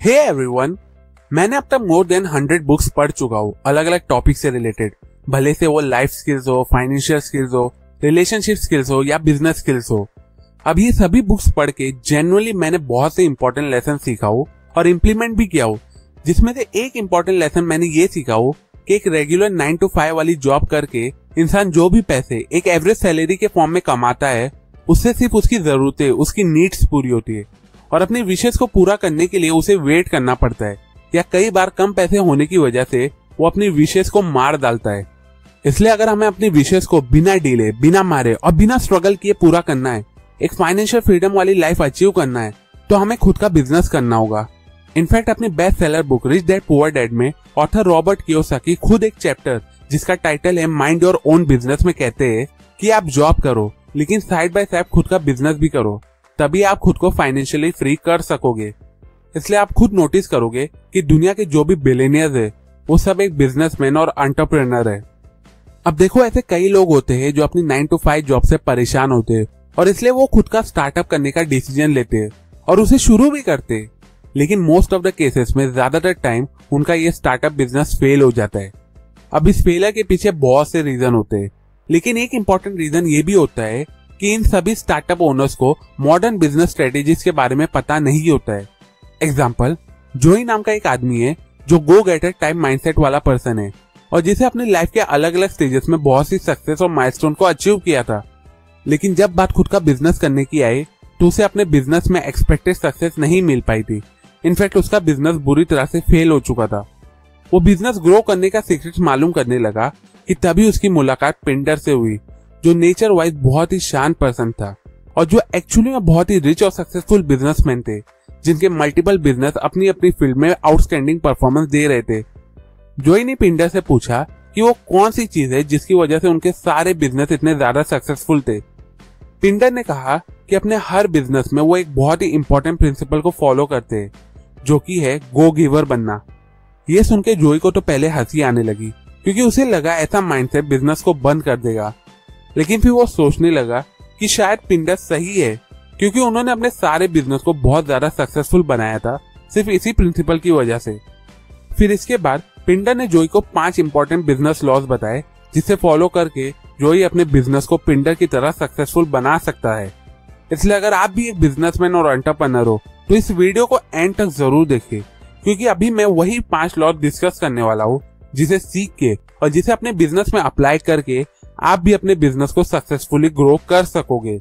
Hey everyone, मैंने अब तक मोर देन 100 बुक्स पढ़ चुका हूँ अलग अलग टॉपिक से रिलेटेड, भले से वो लाइफ स्किल्स हो, फाइनेंशियल स्किल्स हो, रिलेशनशिप स्किल्स हो या बिजनेस स्किल्स हो। अब ये सभी बुक्स पढ़ के जेन्युइनली मैंने बहुत से इंपॉर्टेंट लेसन सीखा हो और इम्प्लीमेंट भी किया हो, जिसमें से एक इंपॉर्टेंट लेसन मैंने ये सीखा हो कि एक रेगुलर 9 to 5 वाली जॉब करके इंसान जो भी पैसे एक एवरेज सैलरी के फॉर्म में कमाता है, उससे सिर्फ उसकी जरूरतें, उसकी नीड्स पूरी होती है और अपनी विशेष को पूरा करने के लिए उसे वेट करना पड़ता है, या कई बार कम पैसे होने की वजह से वो अपनी विशेष को मार डालता है। इसलिए अगर हमें अपनी विशेष को बिना डिले, बिना मारे और बिना स्ट्रगल किए पूरा करना है, एक फाइनेंशियल फ्रीडम वाली लाइफ अचीव करना है, तो हमें खुद का बिजनेस करना होगा। इनफैक्ट अपनी best seller book rich dad poor dad में ऑथर रॉबर्ट कियोसाकी खुद एक चैप्टर जिसका टाइटल है माइंड योर ओन बिजनेस में कहते हैं कि आप जॉब करो लेकिन साइड बाय साइड खुद का बिजनेस भी करो, तभी आप खुद को फाइनेंशियली फ्री कर सकोगे। इसलिए आप खुद नोटिस करोगे कि दुनिया के जो भी बिलियनियर्स है वो सब एक बिजनेसमैन और एंटरप्रेन्योर है। अब देखो, ऐसे कई लोग होते हैं जो अपनी 9 to 5 जॉब से परेशान होते हैं और इसलिए वो खुद का स्टार्टअप करने का डिसीजन लेते हैं और उसे शुरू भी करते हैं, लेकिन मोस्ट ऑफ द केसेस में ज्यादातर टाइम उनका ये स्टार्टअप बिजनेस फेल हो जाता है। अब इस फेलियर के पीछे बहुत से रीजन होते हैं, लेकिन एक इंपॉर्टेंट रीजन ये भी होता है कि इन सभी स्टार्टअप ओनर्स को मॉडर्न बिजनेस स्ट्रेटेजीज के बारे में पता नहीं होता है। एग्जाम्पल, जोई नाम का एक आदमी है जो गो गेटर टाइप माइंडसेट वाला पर्सन है और जिसे अपनी लाइफ के अलग अलग स्टेजेस में बहुत सी सक्सेस और माइलस्टोन को अचीव किया था, लेकिन जब बात खुद का बिजनेस करने की आई तो उसे अपने बिजनेस में एक्सपेक्टेड सक्सेस नहीं मिल पाई थी। इनफैक्ट उसका बिजनेस बुरी तरह से फेल हो चुका था। वो बिजनेस ग्रो करने का सीक्रेट मालूम करने लगा कि तभी उसकी मुलाकात पिंडर से हुई, जो नेचर वाइज बहुत ही शांत पर्सन था और जो एक्चुअली में बहुत ही रिच और सक्सेसफुल बिजनेसमैन थे, जिनके मल्टीपल बिजनेस अपनी अपनी फील्ड में आउटस्टैंडिंग परफॉर्मेंस दे रहे थे। जोई ने पिंडर से पूछा कि वो कौन सी चीज है जिसकी वजह से उनके सारे बिजनेस इतने ज्यादा सक्सेसफुल थे। पिंडर ने कहा कि अपने हर बिजनेस में वो एक बहुत ही इंपॉर्टेंट प्रिंसिपल को फॉलो करते हैं, जो कि है गो गिवर बनना। ये सुन के जोई को तो पहले हंसी आने लगी, क्योंकि उसे लगा ऐसा माइंडसेट बिजनेस को बंद कर देगा, लेकिन फिर वो सोचने लगा कि शायद पिंडर सही है, क्योंकि उन्होंने अपने सारे बिजनेस को बहुत ज्यादा सक्सेसफुल बनाया था सिर्फ इसी प्रिंसिपल की वजह से। फिर इसके बाद पिंडर ने जोई को 5 इंपॉर्टेंट बिजनेस लॉज बताए, जिसे फॉलो करके जोई अपने बिजनेस को पिंडर की तरह सक्सेसफुल बना सकता है। इसलिए अगर आप भी एक बिजनेसमैन और एंटरप्रेन्योर हो तो इस वीडियो को एंड तक जरूर देखिए, क्योंकि अभी मैं वही 5 लॉज डिस्कस करने वाला हूँ जिसे सीख के और जिसे अपने बिजनेस में अप्लाई करके आप भी अपने बिजनेस को सक्सेसफुली ग्रो कर सकोगे।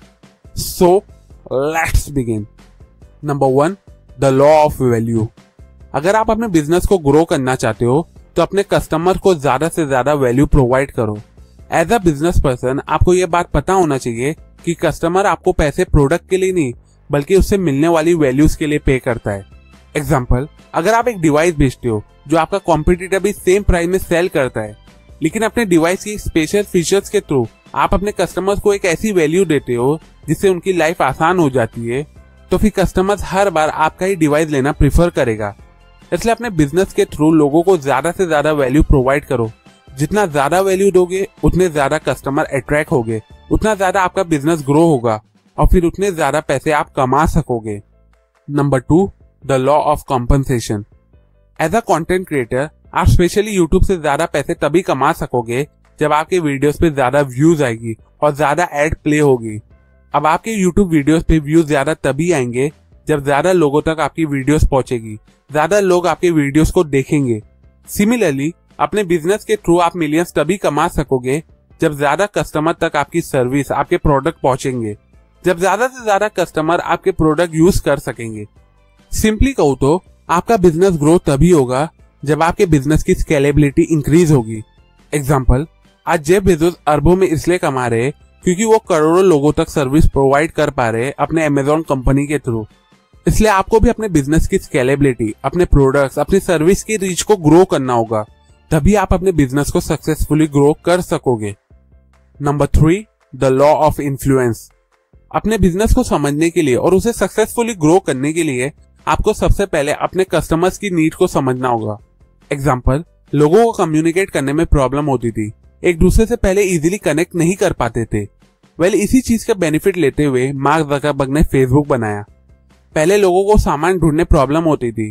So let's begin. Number 1, the law of value. अगर आप अपने बिजनेस को ग्रो करना चाहते हो तो अपने कस्टमर को ज्यादा से ज्यादा वैल्यू प्रोवाइड करो। एज अ बिजनेस पर्सन आपको यह बात पता होना चाहिए कि कस्टमर आपको पैसे प्रोडक्ट के लिए नहीं बल्कि उससे मिलने वाली वैल्यूज के लिए पे करता है। एग्जाम्पल, अगर आप एक डिवाइस बेचते हो जो आपका कॉम्पिटिटर भी सेम प्राइस में सेल करता है, लेकिन अपने डिवाइस की स्पेशल फीचर्स के थ्रू आप अपने कस्टमर्स को एक ऐसी वैल्यू देते हो जिससे उनकी लाइफ आसान हो जाती है, तो फिर कस्टमर्स हर बार आपका ही डिवाइस लेना प्रिफर करेगा। इसलिए अपने बिजनेस के थ्रू लोगों को ज्यादा से ज्यादा वैल्यू प्रोवाइड करो। जितना ज्यादा वैल्यू दोगे उतने ज्यादा कस्टमर अट्रैक्ट होगे, उतना ज्यादा आपका बिजनेस ग्रो होगा और फिर उतने ज्यादा पैसे आप कमा सकोगे। Number 2, the law of compensation. As a content creator आप स्पेशली यूट्यूब से ज्यादा पैसे तभी कमा सकोगे जब आपके वीडियोस पे ज्यादा व्यूज आएगी और ज्यादा एड प्ले होगी। अब आपके यूट्यूब वीडियोस पे व्यूज ज्यादा तभी आएंगे जब ज्यादा लोगों तक आपकी वीडियोस पहुंचेगी, ज्यादा लोग आपके वीडियोस को देखेंगे। सिमिलरली अपने बिजनेस के थ्रू आप मिलियंस तभी कमा सकोगे जब ज्यादा कस्टमर तक आपकी सर्विस, आपके प्रोडक्ट पहुंचेंगे, जब ज्यादा से ज्यादा कस्टमर आपके प्रोडक्ट यूज कर सकेंगे। सिंपली कहूँ तो आपका बिजनेस ग्रो तभी होगा जब आपके बिजनेस की स्केलेबिलिटी इंक्रीज होगी। एग्जाम्पल, आज जेफ बेजोस अरबों में इसलिए कमा रहे क्योंकि वो करोड़ों लोगों तक सर्विस प्रोवाइड कर पा रहे अपने अमेजोन कंपनी के थ्रू। इसलिए आपको भी अपने बिजनेस की स्केलेबिलिटी, अपने प्रोडक्ट्स, अपनी सर्विस की रीच को ग्रो करना होगा, तभी आप अपने बिजनेस को सक्सेसफुली ग्रो कर सकोगे। Number 3, the law of influence. अपने बिजनेस को समझने के लिए और उसे सक्सेसफुली ग्रो करने के लिए आपको सबसे पहले अपने कस्टमर्स की नीड को समझना होगा। एग्जाम्पल, लोगों को कम्युनिकेट करने में प्रॉब्लम होती थी, एक दूसरे से पहले इजीली कनेक्ट नहीं कर पाते थे। इसी चीज का बेनिफिट लेते हुए मार्क ज़करबर्ग ने फेसबुक बनाया। पहले लोगों को सामान ढूंढने प्रॉब्लम होती थी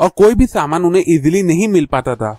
और कोई भी सामान उन्हें इजीली नहीं मिल पाता था।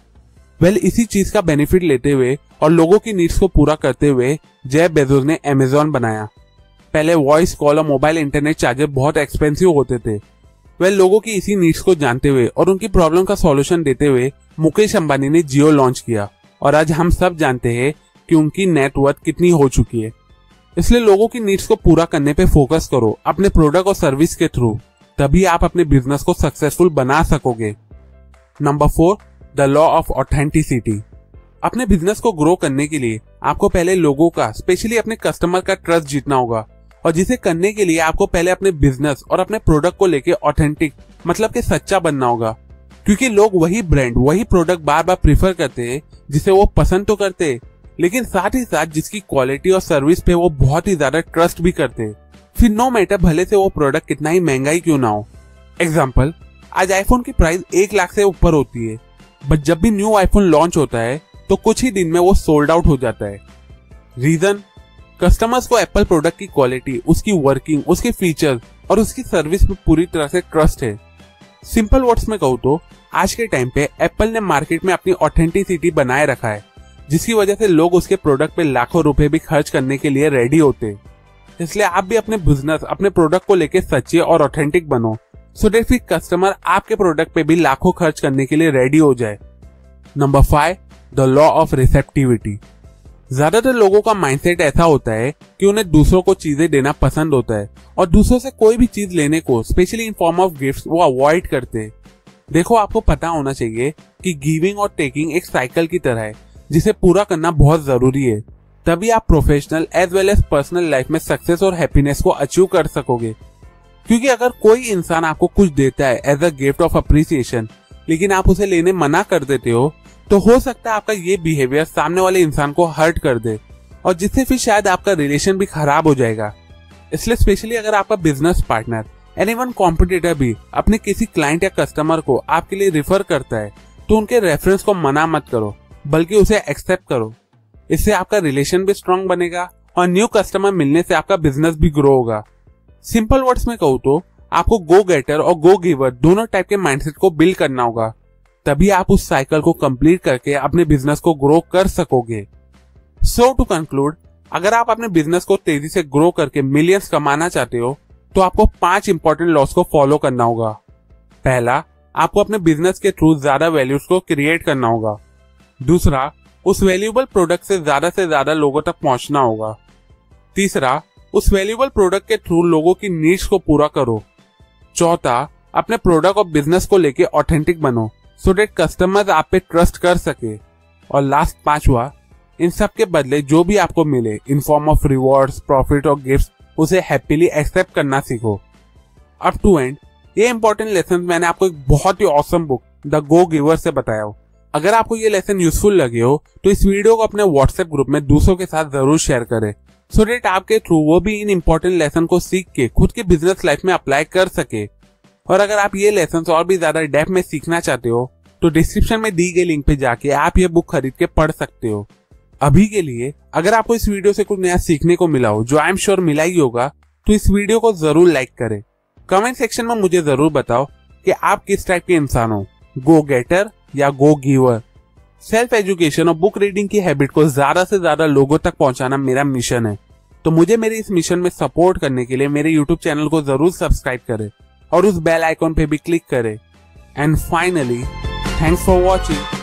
इसी चीज का बेनिफिट लेते हुए और लोगों की नीड्स को पूरा करते हुए जेफ बेजोस ने अमेज़न बनाया। पहले वॉइस कॉल और मोबाइल इंटरनेट चार्जर बहुत एक्सपेंसिव होते थे। लोगों की इसी नीड्स को जानते हुए और उनकी प्रॉब्लम का सॉल्यूशन देते हुए मुकेश अंबानी ने जियो लॉन्च किया और आज हम सब जानते हैं कि उनकी नेटवर्थ कितनी हो चुकी है। इसलिए लोगों की नीड्स को पूरा करने पे फोकस करो अपने प्रोडक्ट और सर्विस के थ्रू, तभी आप अपने बिजनेस को सक्सेसफुल बना सकोगे। Number 4, the law of authenticity. अपने बिजनेस को ग्रो करने के लिए आपको पहले लोगों का, स्पेशली अपने कस्टमर का ट्रस्ट जीतना होगा और जिसे करने के लिए आपको पहले अपने बिजनेस और अपने प्रोडक्ट को लेके ऑथेंटिक मतलब कि सच्चा बनना होगा, क्योंकि लोग वही ब्रांड, वही प्रोडक्ट बार बार प्रीफर करते हैं जिसे वो पसंद तो करते हैं, लेकिन साथ ही साथ जिसकी क्वालिटी और सर्विस पे वो बहुत ही ज्यादा ट्रस्ट भी करते हैं। फिर नो मैटर भले से वो प्रोडक्ट कितना ही महंगा ही क्यों ना हो। एग्जाम्पल, आज आईफोन की प्राइस 1 लाख से ऊपर होती है, बट जब भी न्यू आईफोन लॉन्च होता है तो कुछ ही दिन में वो सोल्ड आउट हो जाता है। रीजन, कस्टमर्स को एप्पल प्रोडक्ट की क्वालिटी, उसकी वर्किंग, उसके फीचर और उसकी सर्विस में पूरी तरह से ट्रस्ट है। सिंपल वर्ड्स में कहूँ तो आज के टाइम पे एप्पल ने मार्केट में अपनी ऑथेंटिसिटी बनाए रखा है, जिसकी वजह से लोग उसके प्रोडक्ट पे लाखों रुपए भी खर्च करने के लिए रेडी होते हैं। इसलिए आप भी अपने बिजनेस, अपने प्रोडक्ट को लेके सच्चे और ऑथेंटिक बनो, सो दैट फिर कस्टमर आपके प्रोडक्ट पे भी लाखों खर्च करने के लिए रेडी हो जाए। Number 5, the law of receptivity. ज्यादातर लोगों का माइंडसेट ऐसा होता है कि उन्हें दूसरों को चीजें देना पसंद होता है और दूसरों से कोई भी चीज लेने को, specially in form of gifts, वो अवॉइड करते हैं। देखो, आपको पता होना चाहिए कि गिविंग और टेकिंग एक साइकिल की तरह है जिसे पूरा करना बहुत जरूरी है, तभी आप professional as well as personal life में सक्सेस और हैप्पीनेस को अचीव कर सकोगे। क्योंकि अगर कोई इंसान आपको कुछ देता है as a gift of appreciation, लेकिन आप उसे लेने मना कर देते हो, तो हो सकता है आपका ये बिहेवियर सामने वाले इंसान को हर्ट कर दे और जिससे फिर शायद आपका रिलेशन भी खराब हो जाएगा। इसलिए स्पेशली अगर आपका बिजनेस पार्टनर, एनीवन कॉम्पिटिटर भी अपने किसी क्लाइंट या कस्टमर को आपके लिए रिफर करता है, तो उनके रेफरेंस को मना मत करो, बल्कि उसे एक्सेप्ट करो। इससे आपका रिलेशन भी स्ट्रांग बनेगा और न्यू कस्टमर मिलने से आपका बिजनेस भी ग्रो होगा। सिंपल वर्ड्स में कहूँ तो आपको गो गेटर और गो गिवर दोनों टाइप के माइंडसेट को बिल्ड करना होगा, तभी आप उस साइकिल को कंप्लीट करके अपने बिजनेस को ग्रो कर सकोगे। सो टू कंक्लूड, अगर आप अपने बिजनेस को तेजी से ग्रो करके मिलियंस कमाना चाहते हो तो आपको 5 इंपॉर्टेंट लॉस को फॉलो करना होगा। पहला, आपको अपने बिजनेस के थ्रू ज्यादा वैल्यूज को क्रिएट करना होगा। दूसरा, उस वैल्यूएबल प्रोडक्ट से ज्यादा लोगों तक पहुंचना होगा। तीसरा, उस वैल्यूएबल प्रोडक्ट के थ्रू लोगों की नीड्स को पूरा करो। चौथा, अपने प्रोडक्ट और बिजनेस को लेके ऑथेंटिक बनो, सो दैट कस्टमर्स आप पे ट्रस्ट कर सके। और लास्ट 5वां, इन सब के बदले जो भी आपको मिले in form of rewards, profit और गिफ्ट्स, उसे हैप्पीली एक्सेप्ट करना सीखो। अप टू एंड ये इंपॉर्टेंट लेसन मैंने आपको एक बहुत ही awesome book the go giver से बताया हो। अगर आपको ये लेसन यूजफुल लगे हो तो इस वीडियो को अपने व्हाट्सएप ग्रुप में दूसरों के साथ जरूर शेयर करें, सो दैट आपके थ्रू वो भी इन इंपॉर्टेंट लेसन को सीख के खुद के बिजनेस लाइफ में अप्लाई कर सके। और अगर आप ये लेसन और भी ज्यादा डेप्थ में सीखना चाहते हो तो डिस्क्रिप्शन में दी गई लिंक पे जाके आप ये बुक खरीद के पढ़ सकते हो। अभी के लिए अगर आपको इस वीडियो से कुछ नया सीखने को मिला हो, जो आई एम श्योर मिला ही होगा, तो इस वीडियो को जरूर लाइक करें। कमेंट सेक्शन में मुझे जरूर बताओ कि आप किस टाइप के इंसान हो, गो गेटर या गो गिवर। सेल्फ एजुकेशन और बुक रीडिंग की हैबिट को ज्यादा से ज्यादा लोगों तक पहुंचाना मेरा मिशन है, तो मुझे मेरे इस मिशन में सपोर्ट करने के लिए मेरे यूट्यूब चैनल को जरूर सब्सक्राइब करें और उस बेल आइकॉन पे भी क्लिक करें। And finally, thanks for watching.